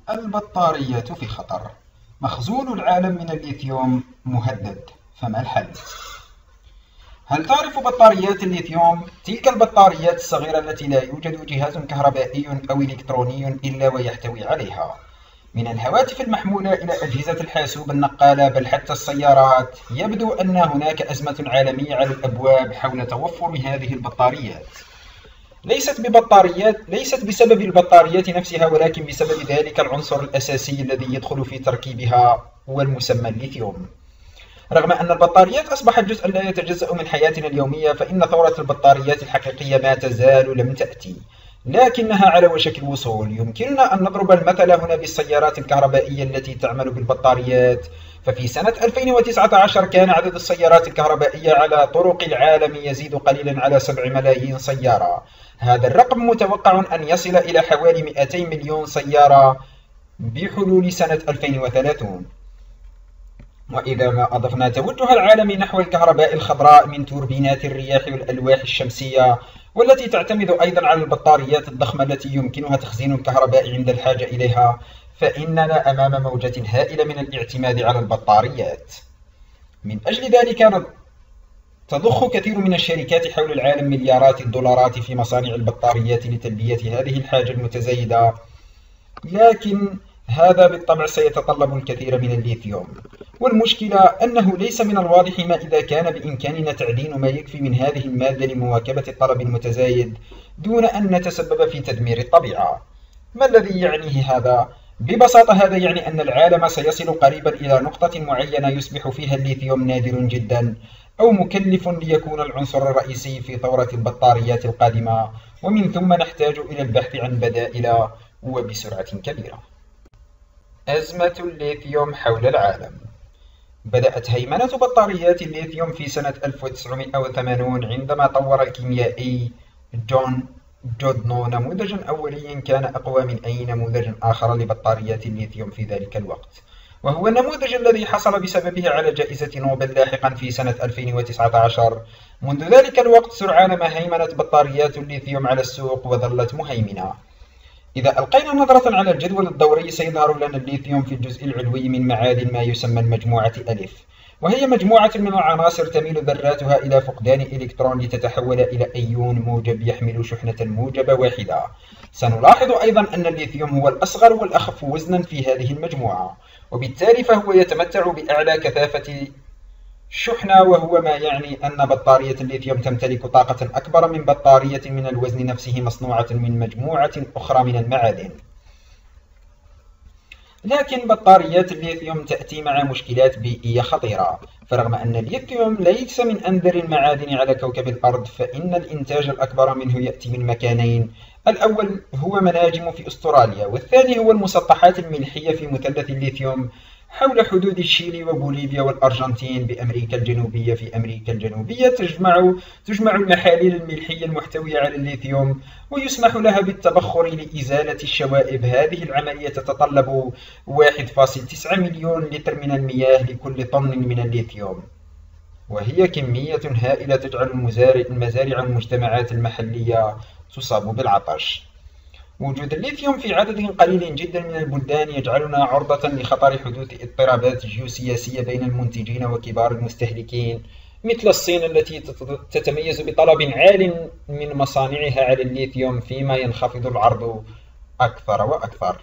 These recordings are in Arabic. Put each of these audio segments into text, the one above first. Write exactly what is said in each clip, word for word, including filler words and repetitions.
البطارية في خطر. مخزون العالم من الليثيوم مهدد، فما الحل؟ هل تعرف بطاريات الليثيوم؟ تلك البطاريات الصغيرة التي لا يوجد جهاز كهربائي أو إلكتروني إلا ويحتوي عليها. من الهواتف المحمولة إلى أجهزة الحاسوب النقالة بل حتى السيارات، يبدو أن هناك أزمة عالمية على الأبواب حول توفر هذه البطاريات. ليست ببطاريات ليست بسبب البطاريات نفسها، ولكن بسبب ذلك العنصر الأساسي الذي يدخل في تركيبها والمسمى الليثيوم. رغم أن البطاريات أصبحت جزءا لا يتجزأ من حياتنا اليومية، فإن ثورة البطاريات الحقيقية ما تزال لم تأتي، لكنها على وشك الوصول. يمكننا أن نضرب المثل هنا بالسيارات الكهربائية التي تعمل بالبطاريات. ففي سنة ألفين وتسعة عشر كان عدد السيارات الكهربائية على طرق العالم يزيد قليلا على سبع ملايين سيارة. هذا الرقم متوقع أن يصل إلى حوالي مئتي مليون سيارة بحلول سنة ألفين وثلاثين. وإذا ما أضفنا توجه العالم نحو الكهرباء الخضراء من توربينات الرياح والألواح الشمسية، والتي تعتمد أيضا على البطاريات الضخمة التي يمكنها تخزين الكهرباء عند الحاجة إليها، فإننا أمام موجة هائلة من الاعتماد على البطاريات. من أجل ذلك تضخ كثير من الشركات حول العالم مليارات الدولارات في مصانع البطاريات لتلبية هذه الحاجة المتزايدة، لكن هذا بالطبع سيتطلب الكثير من الليثيوم. والمشكلة أنه ليس من الواضح ما إذا كان بإمكاننا تعدين ما يكفي من هذه المادة لمواكبة الطلب المتزايد دون أن نتسبب في تدمير الطبيعة. ما الذي يعنيه هذا؟ ببساطة هذا يعني أن العالم سيصل قريبا إلى نقطة معينة يصبح فيها الليثيوم نادر جدا أو مكلف ليكون العنصر الرئيسي في ثورة البطاريات القادمة، ومن ثم نحتاج إلى البحث عن بدائل وبسرعة كبيرة. أزمة الليثيوم حول العالم. بدأت هيمنة بطاريات الليثيوم في سنة ألف وتسعمائة وثمانين عندما طور الكيميائي جون جودنو نموذجا أوليا كان أقوى من أي نموذج آخر لبطاريات الليثيوم في ذلك الوقت، وهو النموذج الذي حصل بسببه على جائزة نوبل لاحقا في سنة ألفين وتسعة عشر. منذ ذلك الوقت سرعان ما هيمنت بطاريات الليثيوم على السوق وظلت مهيمنة. إذا ألقينا نظرة على الجدول الدوري سيظهر لنا الليثيوم في الجزء العلوي من معادن ما يسمى المجموعة ألف، وهي مجموعة من العناصر تميل ذراتها إلى فقدان إلكترون لتتحول إلى أيون موجب يحمل شحنة موجبة واحدة. سنلاحظ أيضا أن الليثيوم هو الأصغر والأخف وزنا في هذه المجموعة، وبالتالي فهو يتمتع بأعلى كثافة شحنة، وهو ما يعني أن بطارية الليثيوم تمتلك طاقة أكبر من بطارية من الوزن نفسه مصنوعة من مجموعة أخرى من المعادن. لكن بطاريات الليثيوم تأتي مع مشكلات بيئية خطيرة. فرغم أن الليثيوم ليس من أندر المعادن على كوكب الأرض، فإن الإنتاج الأكبر منه يأتي من مكانين: الأول هو مناجم في أستراليا، والثاني هو المسطحات الملحية في مثلث الليثيوم حول حدود تشيلي وبوليفيا والأرجنتين بأمريكا الجنوبية. في أمريكا الجنوبية تجمع تجمع المحاليل الملحية المحتوية على الليثيوم، ويسمح لها بالتبخر لإزالة الشوائب. هذه العملية تتطلب واحد فاصلة تسعة مليون لتر من المياه لكل طن من الليثيوم، وهي كمية هائلة تجعل المزارع والمجتمعات المحلية تصاب بالعطش. وجود الليثيوم في عدد قليل جدا من البلدان يجعلنا عرضة لخطر حدوث اضطرابات جيوسياسية بين المنتجين وكبار المستهلكين، مثل الصين التي تتميز بطلب عال من مصانعها على الليثيوم، فيما ينخفض العرض أكثر وأكثر.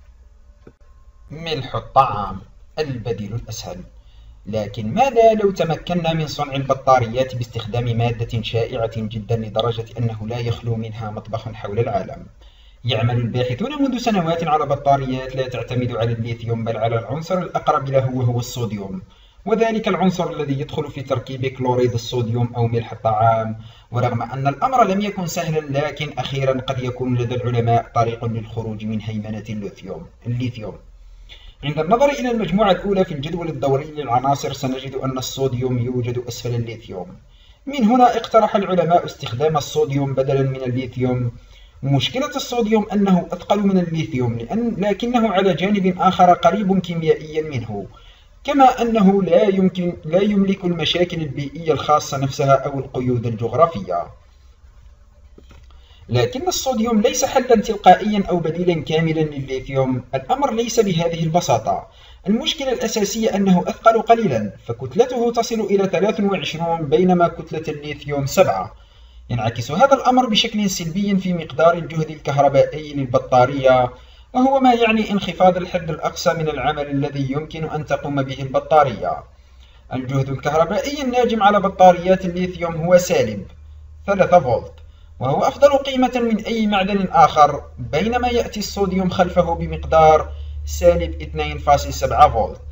ملح الطعام البديل الأسهل. لكن ماذا لو تمكنا من صنع البطاريات باستخدام مادة شائعة جدا لدرجة أنه لا يخلو منها مطبخ حول العالم؟ يعمل الباحثون منذ سنوات على بطاريات لا تعتمد على الليثيوم بل على العنصر الأقرب له، وهو الصوديوم، وذلك العنصر الذي يدخل في تركيب كلوريد الصوديوم أو ملح الطعام. ورغم أن الأمر لم يكن سهلا، لكن أخيرا قد يكون لدى العلماء طريق للخروج من هيمنة الليثيوم. عند النظر إلى المجموعة الأولى في الجدول الدوري للعناصر سنجد أن الصوديوم يوجد أسفل الليثيوم. من هنا اقترح العلماء استخدام الصوديوم بدلا من الليثيوم. مشكلة الصوديوم أنه أثقل من الليثيوم، لأن لكنه على جانب آخر قريب كيميائيا منه، كما أنه لا يمكن لا يملك المشاكل البيئية الخاصة نفسها أو القيود الجغرافية. لكن الصوديوم ليس حلا تلقائيا أو بديلا كاملا للليثيوم. الأمر ليس بهذه البساطة. المشكلة الأساسية أنه أثقل قليلا، فكتلته تصل إلى ثلاثة وعشرين بينما كتلة الليثيوم سبعة. ينعكس هذا الأمر بشكل سلبي في مقدار الجهد الكهربائي للبطارية، وهو ما يعني انخفاض الحد الأقصى من العمل الذي يمكن أن تقوم به البطارية. الجهد الكهربائي الناجم على بطاريات الليثيوم هو سالب ثلاثة فولت، وهو أفضل قيمة من أي معدن آخر، بينما يأتي الصوديوم خلفه بمقدار سالب اثنين فاصلة سبعة فولت.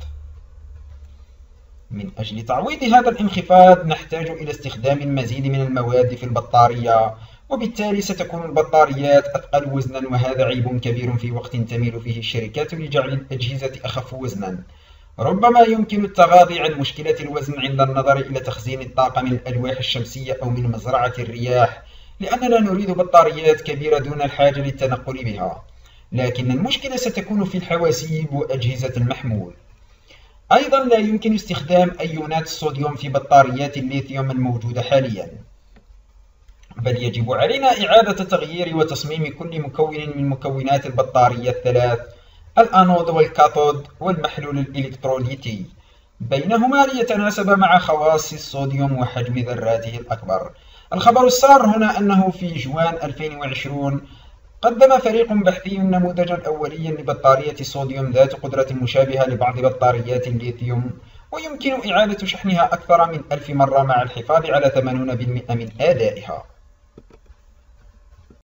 من أجل تعويض هذا الانخفاض نحتاج إلى استخدام المزيد من المواد في البطارية، وبالتالي ستكون البطاريات أثقل وزنا، وهذا عيب كبير في وقت تميل فيه الشركات لجعل الأجهزة أخف وزنا. ربما يمكن التغاضي عن مشكلة الوزن عند النظر إلى تخزين الطاقة من الألواح الشمسية أو من مزرعة الرياح، لأننا نريد بطاريات كبيرة دون الحاجة للتنقل بها، لكن المشكلة ستكون في الحواسيب وأجهزة المحمول. أيضا لا يمكن استخدام أيونات الصوديوم في بطاريات الليثيوم الموجودة حاليا، بل يجب علينا إعادة تغيير وتصميم كل مكون من مكونات البطارية الثلاث: الأنود والكاثود والمحلول الإلكتروليتي بينهما ليتناسب مع خواص الصوديوم وحجم ذراته الأكبر. الخبر السار هنا أنه في جوان ألفين وعشرين قدم فريق بحثي نموذجا أوليا لبطارية الصوديوم ذات قدرة مشابهة لبعض بطاريات الليثيوم، ويمكن إعادة شحنها أكثر من ألف مرة مع الحفاظ على ثمانين بالمئة من أدائها.